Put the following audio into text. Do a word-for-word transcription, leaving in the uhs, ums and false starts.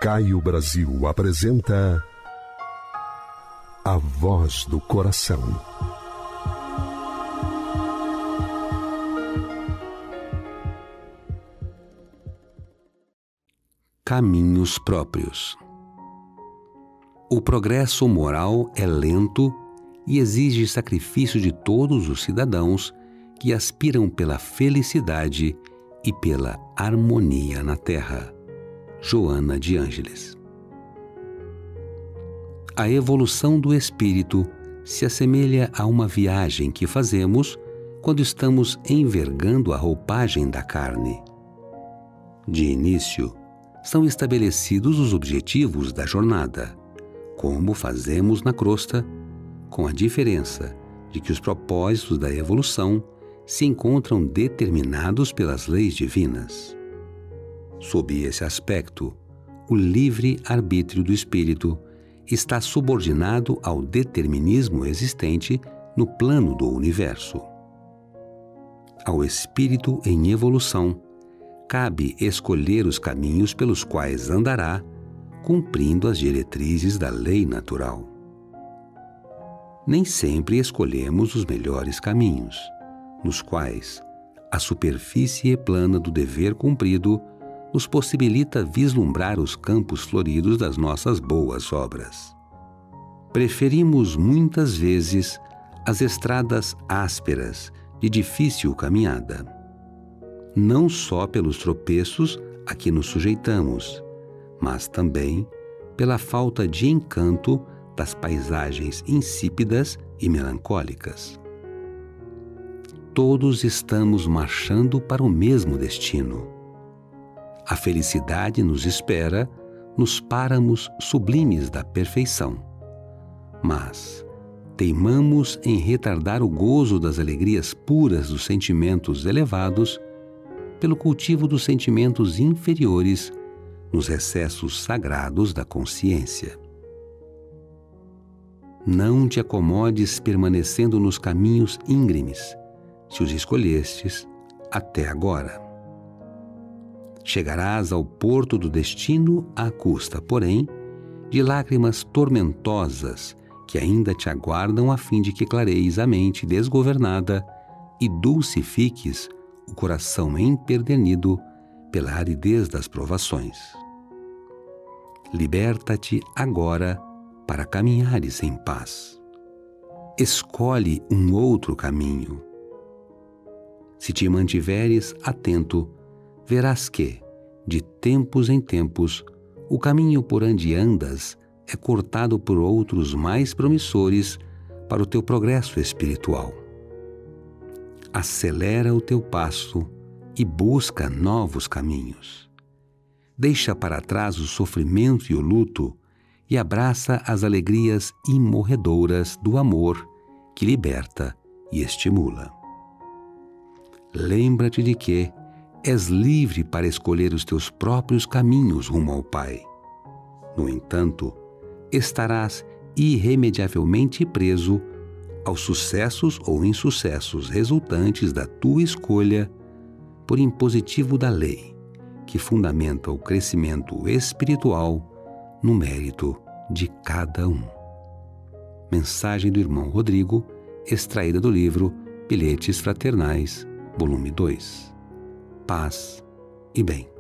Caio Brasil apresenta A Voz do Coração. Caminhos próprios. O progresso moral é lento e exige sacrifício de todos os cidadãos que aspiram pela felicidade e pela harmonia na Terra. Joana de Ângeles. A evolução do espírito se assemelha a uma viagem que fazemos quando estamos envergando a roupagem da carne. De início, são estabelecidos os objetivos da jornada, como fazemos na crosta, com a diferença de que os propósitos da evolução se encontram determinados pelas leis divinas. Sob esse aspecto, o livre-arbítrio do espírito está subordinado ao determinismo existente no plano do universo. Ao espírito em evolução, cabe escolher os caminhos pelos quais andará, cumprindo as diretrizes da lei natural. Nem sempre escolhemos os melhores caminhos, nos quais a superfície plana do dever cumprido nos possibilita vislumbrar os campos floridos das nossas boas obras. Preferimos muitas vezes as estradas ásperas de difícil caminhada, não só pelos tropeços a que nos sujeitamos, mas também pela falta de encanto das paisagens insípidas e melancólicas. Todos estamos marchando para o mesmo destino. A felicidade nos espera nos páramos sublimes da perfeição, mas teimamos em retardar o gozo das alegrias puras dos sentimentos elevados pelo cultivo dos sentimentos inferiores nos recessos sagrados da consciência. Não te acomodes permanecendo nos caminhos íngremes, se os escolhestes até agora. Chegarás ao porto do destino à custa, porém, de lágrimas tormentosas que ainda te aguardam a fim de que clareis a mente desgovernada e dulcifiques o coração empedernido pela aridez das provações. Liberta-te agora para caminhares em paz. Escolhe um outro caminho. Se te mantiveres atento, verás que, de tempos em tempos, o caminho por onde andas é cortado por outros mais promissores para o teu progresso espiritual. Acelera o teu passo e busca novos caminhos. Deixa para trás o sofrimento e o luto e abraça as alegrias imorredoras do amor que liberta e estimula. Lembra-te de que és livre para escolher os teus próprios caminhos rumo ao Pai. No entanto, estarás irremediavelmente preso aos sucessos ou insucessos resultantes da tua escolha por impositivo da lei, que fundamenta o crescimento espiritual no mérito de cada um. Mensagem do irmão Rodrigo, extraída do livro Bilhetes Fraternais, volume dois. Paz e bem.